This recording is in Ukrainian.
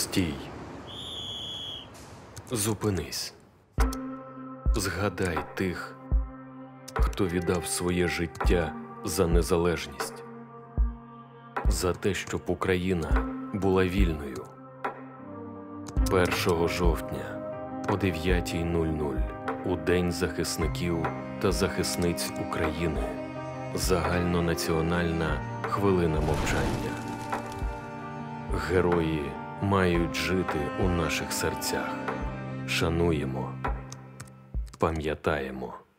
Стій. Зупинись. Згадай тих, хто віддав своє життя за незалежність, за те, щоб Україна була вільною. 1 жовтня о 9:00 у День захисників та захисниць України загальнонаціональна хвилина мовчання. Герої мають жити у наших серцях. Шануємо, пам'ятаємо.